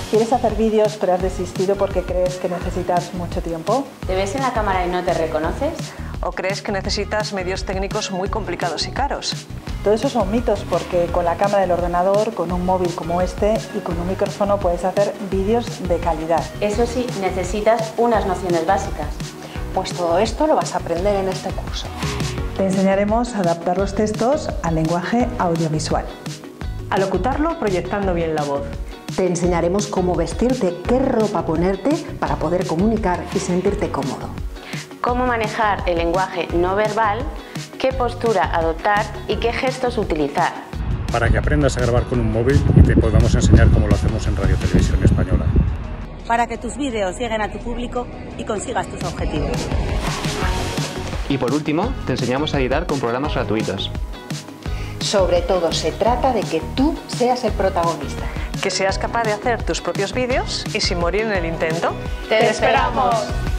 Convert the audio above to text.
¿Quieres hacer vídeos pero has desistido porque crees que necesitas mucho tiempo? ¿Te ves en la cámara y no te reconoces? ¿O crees que necesitas medios técnicos muy complicados y caros? Todo eso son mitos porque con la cámara del ordenador, con un móvil como este y con un micrófono puedes hacer vídeos de calidad. Eso sí, necesitas unas nociones básicas. Pues todo esto lo vas a aprender en este curso. Te enseñaremos a adaptar los textos al lenguaje audiovisual. A locutarlo proyectando bien la voz. Te enseñaremos cómo vestirte, qué ropa ponerte para poder comunicar y sentirte cómodo. Cómo manejar el lenguaje no verbal, qué postura adoptar y qué gestos utilizar. Para que aprendas a grabar con un móvil y te podamos enseñar cómo lo hacemos en Radio Televisión Española. Para que tus vídeos lleguen a tu público y consigas tus objetivos. Y por último, te enseñamos a editar con programas gratuitos. Sobre todo se trata de que tú seas el protagonista. Que seas capaz de hacer tus propios vídeos y sin morir en el intento. ¡Te esperamos!